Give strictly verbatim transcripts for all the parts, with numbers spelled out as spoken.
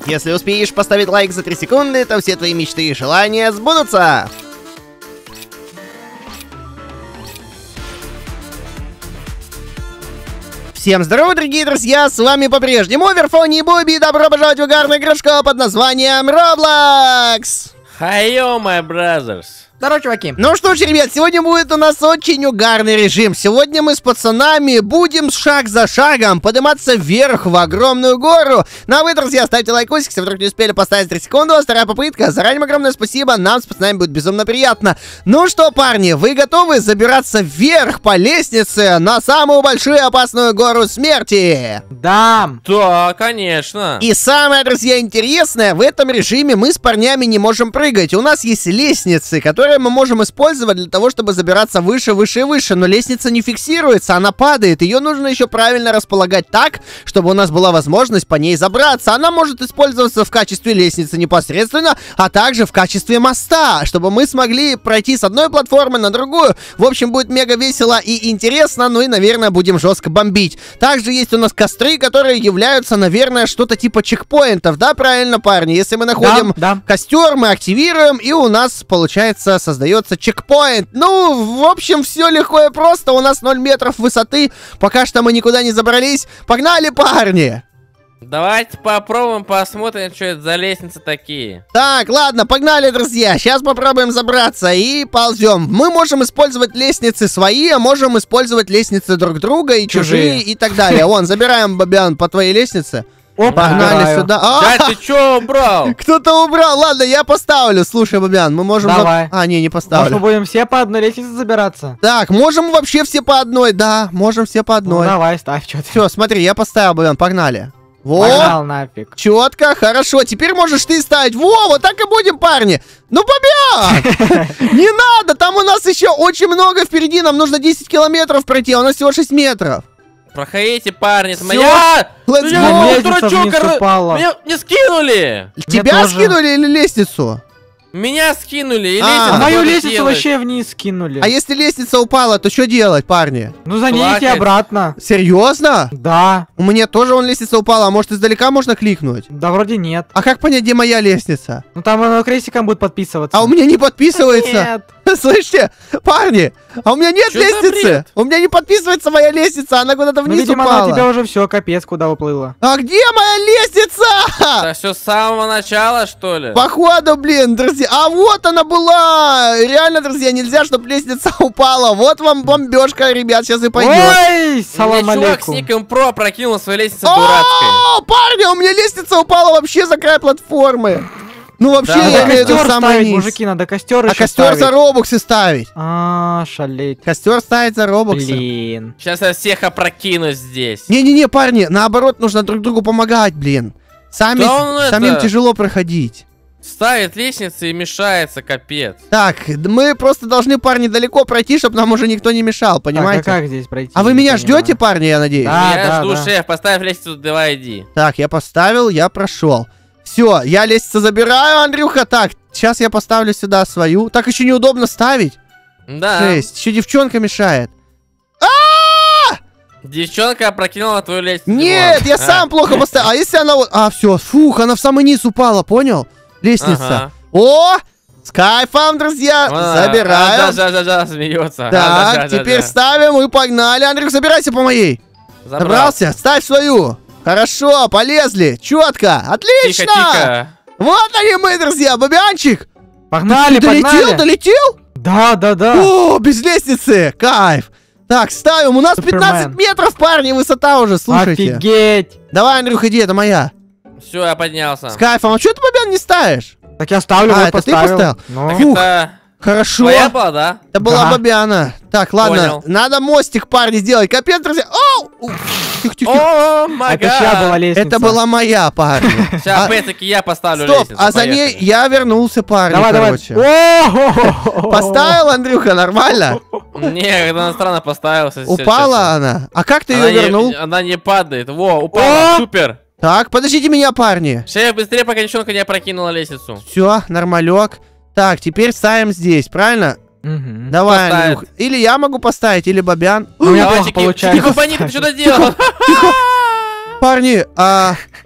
Если успеешь поставить лайк за три секунды, то все твои мечты и желания сбудутся. Всем здорово, дорогие друзья, с вами по-прежнему Верфони и Буби, и добро пожаловать в угарную игрушку под названием Roblox! Хайо, my brothers! Здорово, чуваки! Ну что ж, ребят, сегодня будет у нас очень угарный режим. Сегодня мы с пацанами будем шаг за шагом подниматься вверх в огромную гору. Ну а вы, друзья, ставьте лайкосик, если вдруг не успели поставить три секунды. Вторая попытка. Заранее огромное спасибо, нам с пацанами будет безумно приятно. Ну что, парни, вы готовы забираться вверх по лестнице на самую большую и опасную гору смерти? Да! Да, конечно! И самое, друзья, интересное, в этом режиме мы с парнями не можем прыгать. У нас есть лестницы, которые мы можем использовать для того, чтобы забираться выше, выше и выше. Но лестница не фиксируется, она падает. Ее нужно еще правильно располагать так, чтобы у нас была возможность по ней забраться. Она может использоваться в качестве лестницы непосредственно, а также в качестве моста, чтобы мы смогли пройти с одной платформы на другую. В общем, будет мега весело и интересно, ну и, наверное, будем жестко бомбить. Также есть у нас костры, которые являются, наверное, что-то типа чекпоинтов, да, правильно, парни? Если мы находим да, да. костер, мы активируем, и у нас, получается, создается чекпоинт. Ну, в общем, все легко и просто. У нас ноль метров высоты. Пока что мы никуда не забрались. Погнали, парни! Давайте попробуем, посмотрим, что это за лестницы такие. Так, ладно, погнали, друзья. Сейчас попробуем забраться и ползем. Мы можем использовать лестницы свои, а можем использовать лестницы друг друга и чужие, чужие и так далее. Вон, забираем, Бобян, по твоей лестнице. Опа, Погнали забираю. сюда. А, Да ты чё убрал? кто-то убрал. Ладно, я поставлю. Слушай, Бобян, мы можем... Давай. А, не, не Может, поставлю. мы будем все по одной лестнице забираться? Так, можем вообще все по одной, да, можем все по Ну, одной. давай, ставь что-то. Все, смотри, я поставил, Бобян, погнали. Вот, Погнал нафиг. четко, хорошо, теперь можешь ты ставить. Во, вот так и будем, парни. Ну, Бобян! Не надо, там у нас еще очень много впереди, нам нужно десять километров пройти, а у нас всего шесть метров. Проходите, парни, это Всё, моя! let's Я go. не Лестница дурачок, вниз кор- упала. Меня не скинули! Тебя тоже. скинули или лестницу? Меня скинули, и А, лестницу А мою надо лестницу делать. вообще вниз скинули. А если лестница упала, то что делать, парни? Ну, за ней идти Плакать. обратно. Серьезно? Да. У меня тоже вон лестница упала, а может издалека можно кликнуть? Да, вроде нет. А как понять, где моя лестница? Ну, там оно крестиком будет подписываться. А у меня не подписывается. Нет. Слышите, парни, а у меня нет Чё за лестницы. бред? У меня не подписывается моя лестница, она куда-то Ну, вниз видимо, упала. она у тебя уже все, капец, куда уплыла. А где моя лестница? Так все с самого начала, что ли? Походу, блин, друзья. А вот она была. Реально, друзья, нельзя, чтобы лестница упала. Вот вам бомбежка, ребят, сейчас и пойдет. Ой, салам Мне чувак с алейкум. ником Про прокинул свою лестницу дурацкой. О, парни, у меня лестница упала вообще за край платформы. Ну, вообще, Да, я надо имею в виду Костер самый ставить, низ. мужики, надо костер А еще костер ставить. за робоксы ставить. А, шалеть. Костер ставить за робоксы. Блин. Сейчас я всех опрокину здесь. Не-не-не, парни, наоборот, нужно друг другу помогать, блин. Сами, Да он это- самим тяжело проходить. Ставит лестницы и мешается, капец. Так, мы просто должны, парни, далеко пройти, чтобы нам уже никто не мешал, понимаете? Так, а как здесь пройти? А вы Не меня понимаю. ждете, парни, я надеюсь? Да. я жду, да. шеф, поставь лестницу, давай иди. Так, я поставил, я прошел. Все, я лестницу забираю, Андрюха. Так, сейчас я поставлю сюда свою. Так еще неудобно ставить. Да. Жесть, еще девчонка мешает. Девчонка опрокинула твою лестницу. Нет, Димон. я А. сам плохо поставил. А если она вот... А, все, фух, она в самый низ упала, понял? Лестница. Ага. О, с кайфом, друзья. А, Забираем. а, Да, да, да, да, смеется. Так, А, да, да, теперь да. ставим и погнали. Андрюх, забирайся по моей. Забрал. Забрался, ставь свою. Хорошо, полезли. Четко, отлично. Тихо, тихо. Вот они мы, друзья, Бобянчик. Погнали, Ты долетел, погнали. долетел? Да, да, да. О, без лестницы, кайф. Так, ставим, у нас Супермен. пятнадцать метров, парни, высота уже, слушайте. Офигеть. Давай, Андрюх, иди, это моя. Все, я поднялся. С кайфом, а что ты, Бобян, не ставишь? Так я ставлю, А, вот это ты поставил. поставил? Ну. Так Фух. это Хорошо. твоя была, да? Это была Да. Бобяна. Так, ладно, Понял. надо мостик, парни, сделать. Капец, друзья. Оу! Ух, тихо, тихо, тихо. О, май Это чья была лестница? Это была моя, парни. Сейчас, А- опять-таки, я поставлю Стоп, лестницу. а за ней поехали. я вернулся, парни, Давай, давай. короче. О-хо-хо-хо. Поставил, Андрюха, нормально? Не, когда она странно поставилась. если Упала честно. она. А как ты Она ее не- вернул? Она не падает. Во, упала. О! Супер. Так, подождите меня, парни. Шеф, быстрее, пока девчонка не опрокинула лестницу. Все, нормалек. Так, теперь ставим здесь, правильно? Мгм. Давай, ставит? Андрюх. Или я могу поставить, или Бобян. У меня Давай, плохо Чики- получается. Чики Бубани, ты что-то делал? Парни, а...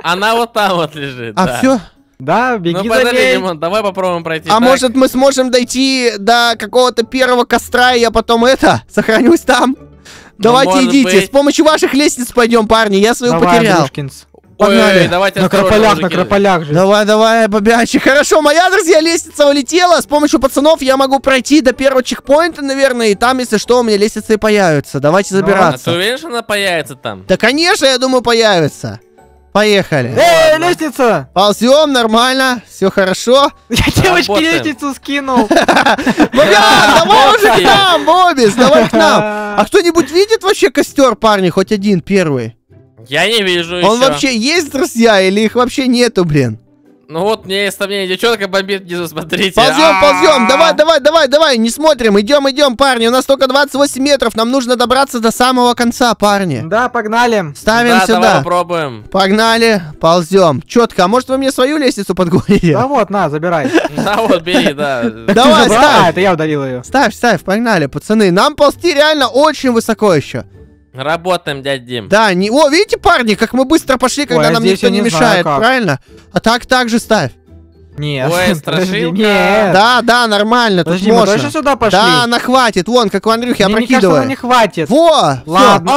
Она вот там вот лежит. А да. все? Да, беги Ну за подожди, ней. Димон, давай попробуем пройти. А так. может мы сможем дойти до какого-то первого костра, и я потом это, сохранюсь там? Давайте может идите, быть. с помощью ваших лесенец пойдем, парни, я свою Давай, потерял. Андрюшкинс. Погнали. Ой, давайте На осторожно, крополях, на мужики. крополях же. Давай, давай, бабячи. Хорошо, моя, друзья, лестница улетела. С помощью пацанов я могу пройти до первого чекпоинта, наверное, и там, если что, у меня лестница и появится. Давайте Ну, А ты забираться. уверен, что она появится там? Да, конечно, я думаю, появится. Поехали. Эй, Ладно. лестница! Ползем, нормально, все хорошо. Я девочке Работаем. лестницу скинул. Бобян, давай уже к Бобки. нам, Бобис, давай к нам. А кто-нибудь видит вообще костер, парни, хоть один, первый? Я не вижу Он еще. вообще есть, друзья, или их вообще нету, блин? Ну вот, мне есть сомнение, девчонка бомбит внизу, смотрите. Ползем, А-а-а. ползем, давай, давай, давай, давай, не смотрим, идем, идем, парни, у нас только двадцать восемь метров, нам нужно добраться до самого конца, парни. Да, погнали. Да, Ставим давай сюда. попробуем. Погнали, ползем. Четко, а может вы мне свою лестницу подгоните? Да вот, на, забирай. Да вот, бери, да. Давай, Ты забрал? А, ставь. это я удалил ее. Ставь, ставь, погнали, пацаны. Нам ползти реально очень высоко еще. Работаем, дядь Дим. Да, не... О, видите, парни, как мы быстро пошли, когда Ой, а нам здесь никто я не не знаю, мешает, как. правильно? А так, так же ставь. Нет. Ой, подожди, страшилка. Нет. Да, да, нормально, тут Подожди, мы можно. точно сюда пошли? Да, она хватит, вон, как у Андрюхи, Мне не кажется, опрокидывай. нам не хватит. Во, Ладно.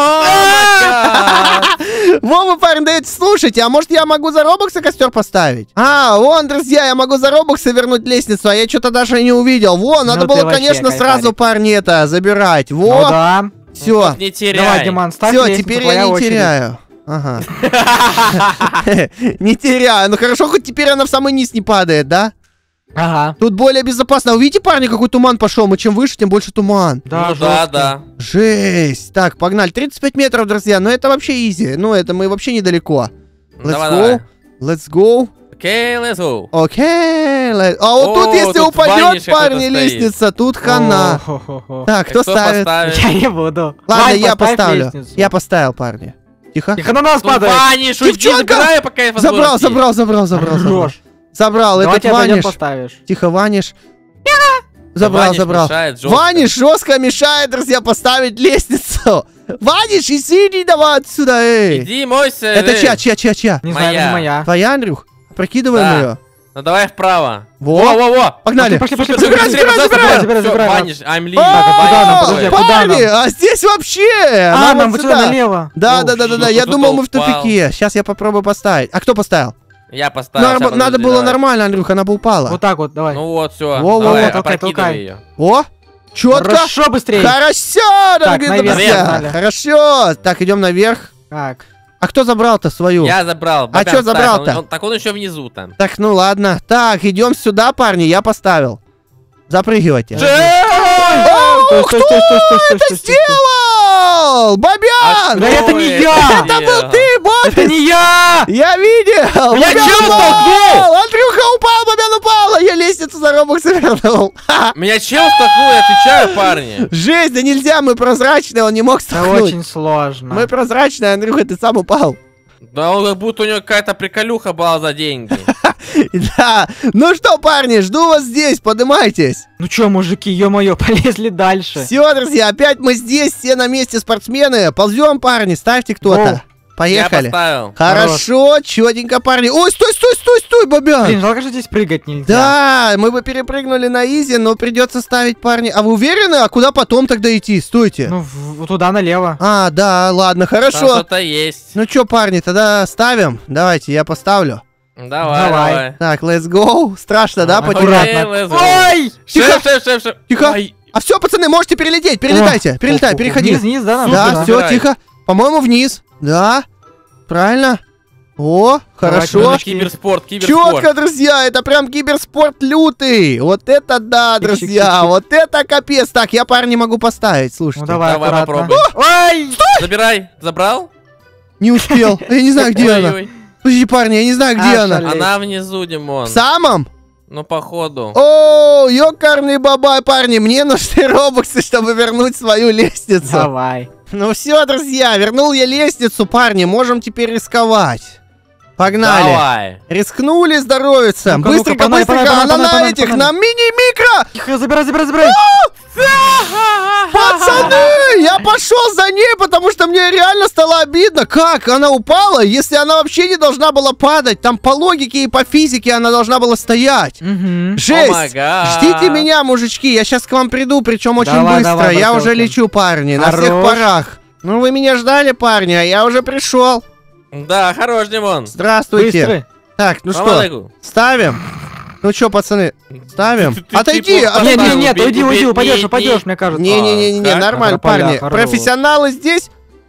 всё. Во, вы, парни, даете, слушайте, а может я могу за робокса костер поставить? А, вон, друзья, я могу за робокса вернуть лестницу, а я что-то даже не увидел. Во, надо Ну было, ты вообще конечно, кайфарик. сразу, парни, это, забирать. Ну Во, да. все. Вот не теряй. Давай, Диман, ставь Все, лестницу, теперь твоя я не очередь. теряю. Ага. Не теряю. Ну хорошо, хоть теперь она в самый низ не падает, да? Ага. Тут более безопасно. Вы видите, парни, какой туман пошел? Мы чем выше, тем больше туман. Да, Ну да, жестко. да. Жесть. Так, погнали. тридцать пять метров, друзья. Но это вообще изи. Ну, это мы вообще недалеко. Let's Давай, go. давай. Let's go. Окей, let's go. Окей. let- А вот О, тут, если тут упадет, ваниш какой-то парни, стоит. лестница, тут хана. О-хо-хо-хо. Так, кто Кто ставит? поставит? Я не буду. Ладно, Вань, я поставь поставлю. лестницу. Я поставил, парни. Тихо. Тихо, на нас Тут падает. Ваниш, уйди, Девчонка! забирай, пока есть Забрал, возможности. забрал, забрал, забрал, забрал. Хорош. Забрал, Давай этот тебя пойдем Ваниш. поставишь. Тихо, Ваниш. Забрал, Ваниш забрал. мешает жестко. Ваниш жестко мешает, друзья, поставить лестницу. Ваниш, иди давай отсюда, эй. Иди, мойся. Это эй. чья, чья, чья, чья? Не знаю, Моя. это не моя. Твоя, Андрюх? Прокидываем Да. ее. Ну давай вправо. Во. Во-во-во. Погнали. Пошли, пошли, Супер, пошли, супер, забирай, супер, забирай, супер. забирай, Всё, забирай. Ваниш, I'm leaving. О, куда нам, подожди, куда парни, нам? а здесь вообще. А, нам нам вот вот сюда налево. Да, О, да, да, да, да. что Я тут думал, мы в упал? тупике. Сейчас я попробую поставить. А кто поставил? Я поставил. Нар- щас, Надо подожди, было давай. нормально, Андрюх, она бы упала. Вот так вот, давай. Ну вот, все. Во, во, Давай, во, толкай, опрокидывай толкай. ее. О, четко. Хорошо, быстрее. Хорошо, дорогие наверх друзья. надо. Хорошо. Так, идем наверх. Так. А кто забрал-то свою? Я забрал. А Бобян, чё ставь, забрал-то? он- он- Так он еще внизу там. Так, ну ладно. Так, идем сюда, парни, я поставил. Запрыгивайте. Стой, стой, стой, стой, стой, стой, стой, стой. Сделал! Бобян! Да это не я! Это был ты, Бобби! Это не я! Я видел! Меня Бобян чел упал! столкнул! Андрюха упал, Бобян упал! Я лестницу за робок свернул. Ха! Меня чел столкнул, я отвечаю, парни. Жесть, да нельзя, мы прозрачные, он не мог Это столкнуть. очень сложно. Мы прозрачные, Андрюха, ты сам упал. Да он как будто у него какая-то приколюха была за деньги. Да. Ну что, парни, жду вас здесь, подымайтесь. Ну чё, мужики, ё-моё, полезли дальше. Все, друзья, опять мы здесь, все на месте спортсмены. Ползем, парни, ставьте кто-то. Воу. Поехали. Я поставил. Хорошо, четенько, парни. Ой, стой, стой, стой, стой, Бобян. Блин, жалко, что здесь прыгать нельзя. Да, мы бы перепрыгнули на изи, но придется ставить, парни. А вы уверены? А куда потом тогда идти? Стойте. Ну, в- в- туда налево. А, да, ладно, Там хорошо. что-то есть. Ну чё, парни, тогда ставим. Давайте, я поставлю. Давай, Давай. давай. Так, let's go. Страшно, да, Ага. потерять? Окей, let's go. Ой! Тихо. Шеф, шеф, шеф, шеф. Тихо. Ай, А все, пацаны, можете перелететь, перелетайте, перелетай, О, о, переходи. Вниз, вниз, да, нам? Да, Супер, все, забирай. тихо. По-моему, вниз. Да. Правильно. О, хорошо. Давайте, Киберспорт, киберспорт. Четко, друзья, это прям киберспорт лютый. Вот это да, Чик-чик-чик-чик. друзья, вот это капец. Так, я парни не могу поставить, слушайте. Ну давай, Давай аккуратно. попробуй. Ой! Забирай. Забрал? Не успел. Я не знаю, где она. Ой-ой. Подожди, парни, я не знаю, где А, она. шале. Она внизу, Димон. В самом? Ну, походу. О, ёкарный бабай, парни, мне нужны робоксы, чтобы вернуть свою лестницу. Давай. Ну все, друзья, вернул я лестницу, парни, можем теперь рисковать. Погнали. Давай. Рискнули здоровиться. Ну-ка, ну-ка, Быстренько, погнали, быстренько. погнали, Она погнали, на погнали, этих, погнали. на мини-микро. Тихо, забирай, забирай, забирай. Пацаны, я пошел за ней, потому что мне реально стало обидно. Как? Она упала, если она вообще не должна была падать. Там по логике и по физике она должна была стоять. Угу. Жесть. Ждите меня, мужички. Я сейчас к вам приду, причем очень Давай, быстро. давай, я Барселка. уже лечу, парни, на всех Хорош. парах. Ну, вы меня ждали, парни, а я уже пришел. Да, хорош, Димон. Здравствуйте. Быстрый. Так, ну что, Помогу. ставим? Ну что, пацаны, ставим? Ты- ты- ты Отойди, просто- отойди. Нет, нет, Убей, нет, уйди, убей, уйди, убей, упадешь, убей. упадешь, мне кажется. Не-не-не, как? нормально, Тополя, парни. хорош. Профессионалы здесь?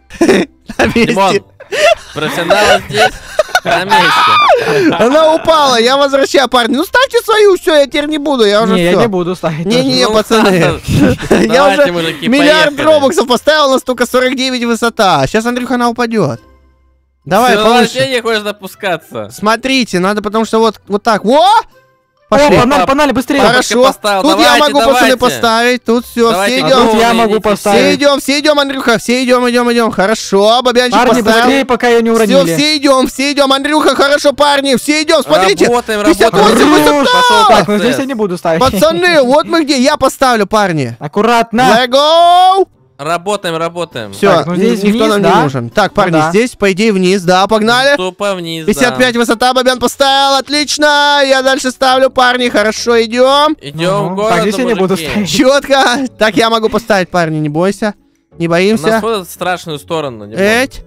На Димон, месте. профессионал здесь, на месте. Она упала, я возвращаю, парни. Ну ставьте свою, все, я теперь не буду, я уже Не, я всё. не буду ставить. Не-не, Ну, пацаны. ладно. Я Давайте, уже мужики, миллиард поехали. робоксов поставил, у нас только сорок девять высота. Сейчас, Андрюха, она упадет. Давай, Ты повыше. вообще не хочешь запускаться. Смотрите, надо, потому что вот, вот так. Во! О, Пошли. погнали, погнали, быстрее. Пора. Хорошо. поставил. Тут я Давайте, могу, пацаны, давайте. поставить. Тут все, Давайте, все А идем. тут я могу Все Все поставить. идем, все идем, Андрюха, все идем, идем, идем. Хорошо, Бабянчик Парни, поставил. быстрее, пока ее не Все, уронили. все идем, все идем, Андрюха, хорошо, парни, все идем, смотрите. Работаем, пятьдесят восемь работаем. высота! Пошел Так, ну процесс. здесь я не буду ставить. Пацаны, вот мы где, я поставлю, парни. Аккуратно. Let go! Работаем, работаем. Все, Так, ну здесь никто вниз, нам да? не нужен. Так, парни, да. здесь, по идее, вниз, да, погнали. Тупо вниз, пятьдесят пять да. высота, Бабян поставил, отлично. Я дальше ставлю, парни, хорошо, идем. Идем Ага. в город, Так, здесь я не буду ставить. Четко. Так, я могу поставить, парни, не бойся. Не У нас боимся. ходит в страшную сторону. Димон. Эть.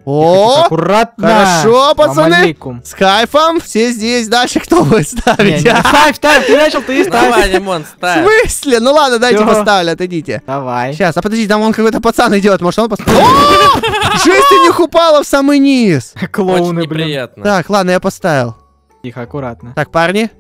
О, Аккуратно. хорошо, пацаны. Салам алейкум. с кайфом. Все здесь. Дальше кто будет Не, ставить? не, ставь, ставь, ты начал, ты и Давай, ставь. Димон, В ставь. смысле? Ну ладно, дайте Всё. поставлю, отойдите. Давай. Сейчас, а подожди, там вон какой-то пацан идет. Может, он поставит? О! Жесть, у них упала в самый низ. Очень Клоуны, блин. неприятно. Так, ладно, я поставил. Тихо, аккуратно. Так, парни.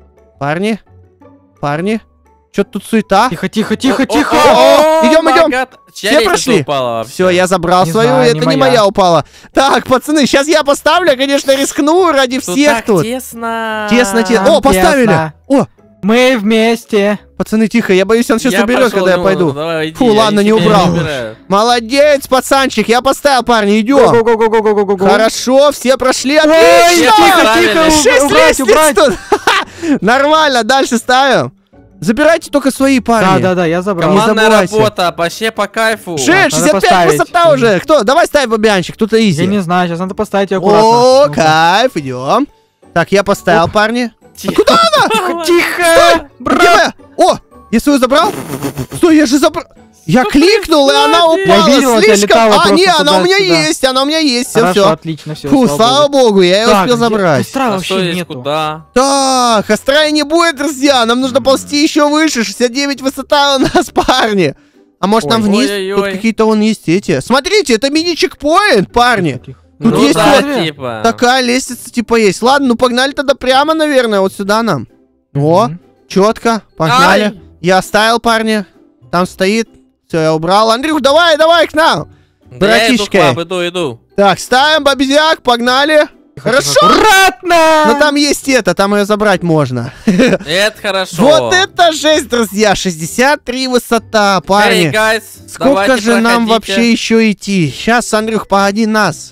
Парни. Парни. Что-то тут суета. Тихо, тихо, тихо, О, тихо. о, о, Идем, my идем. God. Чья Все лестница прошли? упала вообще? Все, я забрал Не свою, знаю, это не не моя. моя упала. Так, пацаны, сейчас я поставлю, я, конечно, рискну ради Тут всех так тут. тесно. Тесно, тесно. Там О, поставили. тесно. О, Мы вместе. пацаны, тихо, я боюсь, он сейчас Я уберет, пошел, когда я Димон, пойду. давай, иди, Фу, я ладно, не тебя убрал. убираю. Молодец, пацанчик, я поставил, парни, идем. Го-го-го-го-го-го-го. Хорошо, все прошли, Ой, отлично. тихо, Правильно. тихо, Шесть убрать, лестниц убрать. тут. Нормально, дальше ставим. Забирайте только свои, парни. Да, да, да, я забрал. Команда- Командная забывайте. работа, вообще по кайфу. Шесть, Надо шестьдесят пять поставить. высота уже. Кто? Давай ставь, Бабянчик, тут изи. Я не знаю, сейчас надо поставить ее аккуратно. О, Ну-ка. кайф, идем. Так, я поставил, парни. Тихо. Тихо, тихо! Где моя? О, я свою забрал? Стой, я же забрал. Я кликнул, и она упала. Я видел, она Слишком. летала А, просто не, она у меня туда-сюда. есть, она у меня есть. Все, Хорошо, все. отлично, все. Фу, слава богу, я ее успел забрать. Костра А что вообще здесь, нету. куда? Так, Астрая не будет, друзья. Нам нужно ползти еще выше. шестьдесят девять высота у нас, парни. А может нам Ой. вниз? Ой-ой-ой. Тут какие-то вон есть эти. Смотрите, это мини-чекпоинт, парни. Тихо. Тут Ну есть да, вот типа. такая лестница типа есть. Ладно, ну погнали тогда прямо, наверное, вот сюда нам. О, Мгм. четко, погнали. Ай! Я оставил, парни. Там стоит. Все, я убрал. Андрюх, давай, давай к нам. Да я иду, братишка. пап, иду, иду. Так, ставим бабизяк, погнали. Тихо, Хорошо. тихо. Аккуратно! Но там есть это, там ее забрать можно. Это хорошо. Вот это жесть, друзья. шестьдесят три высота, Эй, парни. гайс, Сколько давайте же нам проходите. вообще еще идти? Сейчас, Андрюх, погоди нас.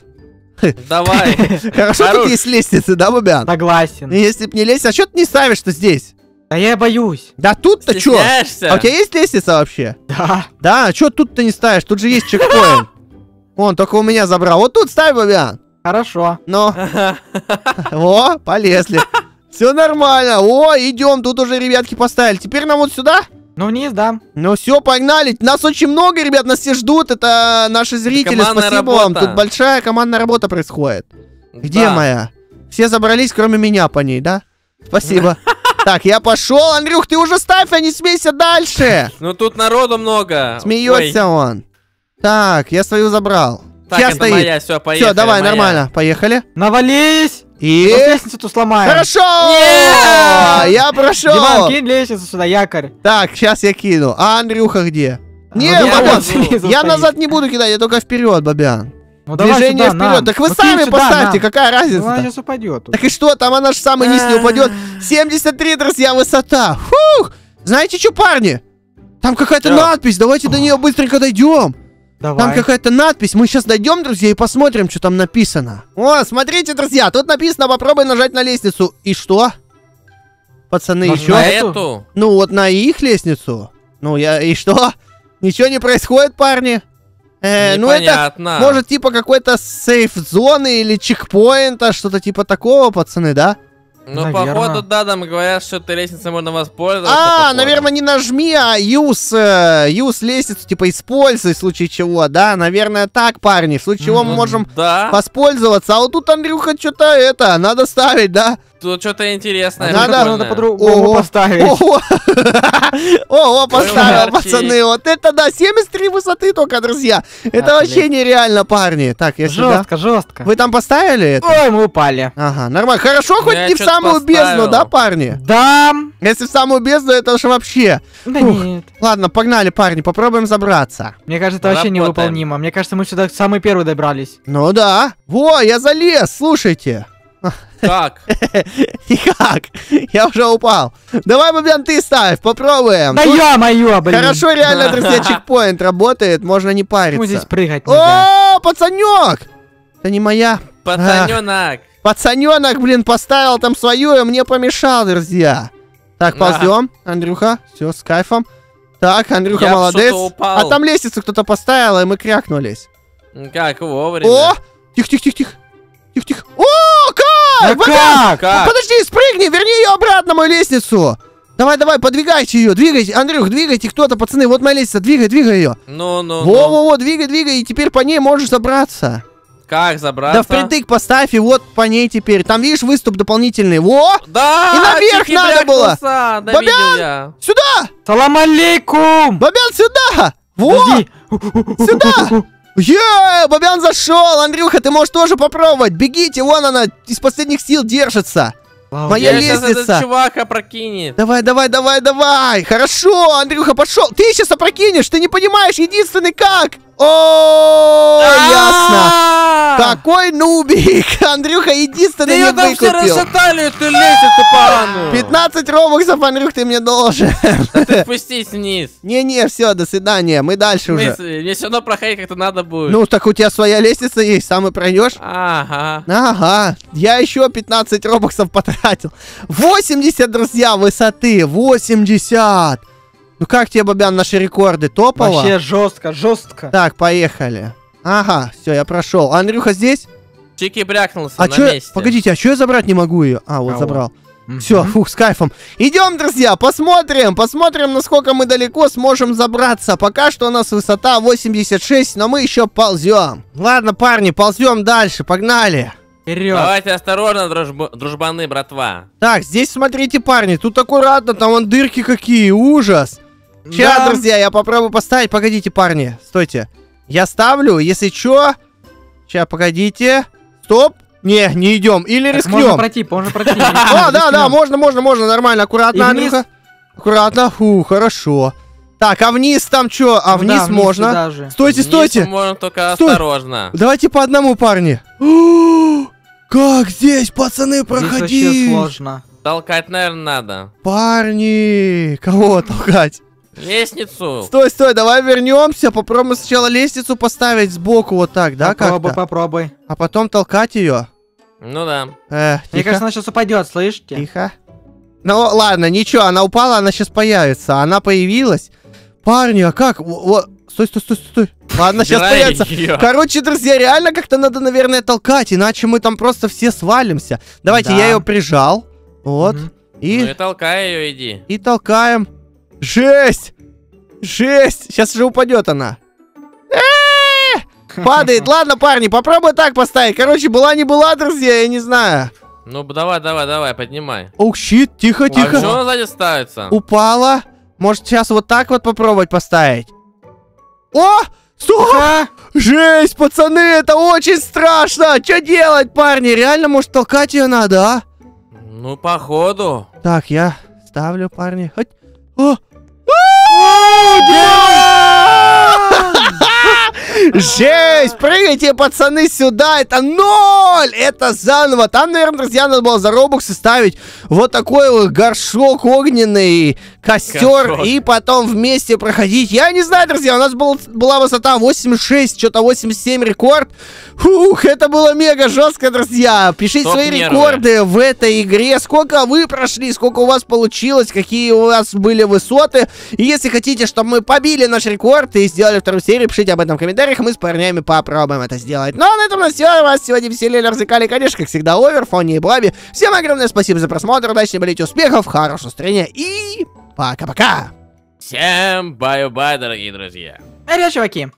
Давай. Хорошо, тут Хорош. есть лестницы, да, Бабян? Согласен. Если б не лестница, а что ты не ставишь-то здесь? Да я боюсь. Да тут-то что? Стесняешься? А у тебя есть лестница вообще? Да. Да, что тут-то не ставишь? Тут же есть чекпоинт. Вон, только у меня забрал. Вот тут ставь, Бабян. Хорошо. Ну, о, полезли. Все нормально. О, идем, тут уже ребятки поставили. Теперь нам вот сюда? Ну вниз, да. Ну все, погнали. Нас очень много, ребят, нас все ждут. Это наши зрители. командная Спасибо вам. работа. Тут большая командная работа происходит. Где Да. моя? Все забрались, кроме меня по ней, да? Спасибо. Так, я пошел. Андрюх, ты уже ставь, а не смейся дальше. Ну тут народу много. Смеется он. Так, я свою забрал. Ой. Так, Сейчас это стоит. моя, все, поехали. Все, давай, моя. нормально. Поехали. Навались! И... Сейчас лестницу сломаем. Хорошо! Нет! Я прошел! Диман, кинь лестницу сюда, якорь. Так, сейчас я кину. А Андрюха где? Не, Ну, я Бабян, вот снизу я стоит. назад не буду кидать, я только вперед, Бабян. Ну, давай Движение сюда, вперед. нам. Так вы Ну, кинь сами сюда, поставьте, нам. какая Ну, она разница? сейчас упадет. Так и что, там она же самый низ не упадет. семьдесят три, друзья, высота. Фух! Знаете что, парни? Там какая-то Чё? надпись, давайте до нее быстренько дойдем. Там Давай. какая-то надпись. Мы сейчас дойдем, друзья, и посмотрим, что там написано. О, смотрите, друзья, тут написано: попробуй нажать на лестницу. И что? Пацаны, Нажать? еще? На Эту? эту? Ну, вот на их лестницу. Ну, я... И что? Ничего не происходит, парни? Э, ну это, Непонятно. может, типа какой-то сейф-зоны или чекпоинта, что-то типа такого, пацаны, да? Ну, Наверно. походу, да, там говорят, что этой лестницей можно воспользоваться. А, походу. наверное, не нажми, а use, э, use лестницу, типа используй в случае чего, да? Наверное, так, парни, в случае чего мы Ну, можем Да, воспользоваться. А вот тут, Андрюха, что-то это, надо ставить, да? тут что-то интересное. Надо- прикольное. Надо по-другому Ого. поставить. Ого, Ого, поставил, Мальчик. пацаны. Вот это да, семьдесят три высоты только, друзья. Это Отлично. вообще нереально, парни. Так, я сюда. Жестко, жестко. Вы там поставили это? Ой, мы упали. Ага, нормально. Хорошо, хоть я не в чё-то самую бездну, поставил. да, парни? Да. Если в самую бездну, это уж вообще. Да Фух. нет. Ладно, погнали, парни, попробуем забраться. Мне кажется, это вообще Работаем. невыполнимо. Мне кажется, мы сюда самые первые добрались. Ну да. Во, я залез, слушайте. Как? Никак, я уже упал. Давай, Бобян, ты ставь, попробуем. Да Тут ё-моё, блин. хорошо, реально, друзья, чекпоинт работает, можно не Почему здесь париться. прыгать нельзя? О, пацанек! Это не моя. Пацаненок. Пацаненок, блин, поставил там свою, и мне помешал, друзья. Так, Да. ползем. Андрюха, все, с кайфом. Так, Андрюха Я в молодец. что-то упал. А там лестницу кто-то поставил, и мы крякнулись. Как вовремя. О! Тихо-тихо-тихо-тихо. Тихо-тихо. О, как? Да Бобян! как? Как? Подожди, спрыгни, верни ее обратно, мою лестницу. Давай, давай, подвигайте ее, двигайте. Андрюх, двигайте кто-то, пацаны, вот моя лестница, двигай, двигай ее. Ну, ну, ну. Во-во-во, двигай, двигай, и теперь по ней можешь забраться. Как забраться? Да впритык поставь, и вот по ней теперь. Там, видишь, выступ дополнительный. Во! Да! И наверх чуть не надо было. брякнулся, да Бобян! видел я. Сюда! Салам алейкум! Бобян, сюда! Во! Подожди. Сюда! Е, Бобян зашел! Андрюха, ты можешь тоже попробовать. Бегите, вон она из последних сил держится. Вау. Моя Я сейчас лестница. этот чувак опрокинет. Давай, давай, давай, давай! Хорошо, Андрюха, пошел! Ты сейчас опрокинешь, ты не понимаешь, единственный как! О, ясно! А! Какой нубик! Андрюха Да единственный не ее там все выкупил. расшатали, эту лестницу поганую. пятнадцать робоксов, Андрюх, ты мне должен. Да ты спустись вниз. Не-не, все, до свидания, мы дальше В уже. смысле? Мне все равно проходить как-то надо будет. Ну, так у тебя своя лестница есть, сам и пройдешь. Ага. Ага, я еще пятнадцать робоксов потратил. восемьдесят, друзья, высоты, восемьдесят. Ну как тебе, Бобян, наши рекорды? Топово? Вообще жестко, жестко. Так, поехали. Ага, все, я прошел. Андрюха здесь? Чики брякнулся А на чё? месте. Погодите, а что я забрать не могу ее? А, вот Ау. забрал. Мгм. Все, фух, с кайфом. Идем, друзья, посмотрим, посмотрим, насколько мы далеко сможем забраться. Пока что у нас высота восемьдесят шесть, но мы еще ползем. Ладно, парни, ползем дальше, погнали. Вперед. Давайте осторожно, дружб- дружбаны, братва. Так, здесь смотрите, парни, тут аккуратно, там вон дырки какие, ужас. Сейчас, Да. друзья, я попробую поставить. Погодите, парни, стойте. Я ставлю, если чё. Сейчас, погодите. Стоп. Не, не идем. Или Так, можно рискнем. пройти, можно пройти. А, да, да, можно, можно, можно, нормально, аккуратно, И вниз. Андрюха. Аккуратно, фу, хорошо. Так, а вниз там чё? А вниз Да, можно? туда же. Стойте, Вниз стойте. можно только Стой. осторожно. Давайте по одному, парни. О, как здесь, пацаны, Здесь вообще проходить? сложно. Толкать, наверное, надо. Парни, кого толкать? Лестницу. Стой, стой, давай вернемся. Попробуем сначала лестницу поставить сбоку вот так, да, Попробуй, как-то? попробуй. А потом толкать ее. Ну да. Э, Мне тихо, кажется, она сейчас упадет, слышите? тихо. Ну ладно, ничего, она упала, она сейчас появится. Она появилась. Парни, а как? Во- Вот, стой, стой, стой, стой. Ладно, сейчас Убирай появится. её. Короче, друзья, реально как-то надо, наверное, толкать, иначе мы там просто все свалимся. Давайте, Да. я ее прижал. Вот. Мгм. И, Ну и толкай ее, иди. и толкаем. Жесть! Жесть! Сейчас же упадет она. Э, Падает. Ладно, парни, попробуй так поставить. Короче, была не была, друзья, я не знаю. Ну давай, давай, давай, поднимай. Оу, щит, тихо, А тихо. что сзади ставится? Упала. Может, сейчас вот так вот попробовать поставить. О! Стой! А, Жесть, пацаны, это очень страшно. Что делать, парни? Реально, может, толкать ее надо, а? Ну, походу. Так, я ставлю, парни. Хоть. О! Жесть! Прыгайте, пацаны, сюда! Это ноль! Это заново! Там, наверное, друзья, надо было за робоксы ставить вот такой вот горшок огненный, костер, Горшок. и потом вместе проходить. Я не знаю, друзья, у нас был, была высота восемьдесят шесть, что-то восемьдесят семь рекорд. Фух, это было мега жестко, друзья. Пишите Топ свои нервы. рекорды в этой игре. Сколько вы прошли, сколько у вас получилось, какие у вас были высоты. И если хотите, чтобы мы побили наш рекорд и сделали вторую серию, пишите об этом в комментариях, мы с парнями попробуем это сделать. Ну а на этом у нас все. Вас сегодня веселили, развлекали, конечно, как всегда, Овер, Фонни и Блаби. Всем огромное спасибо за просмотр, удачи, болеть, успехов, хорошего настроения и пока-пока. Всем баю-бай, дорогие друзья. Привет, чуваки.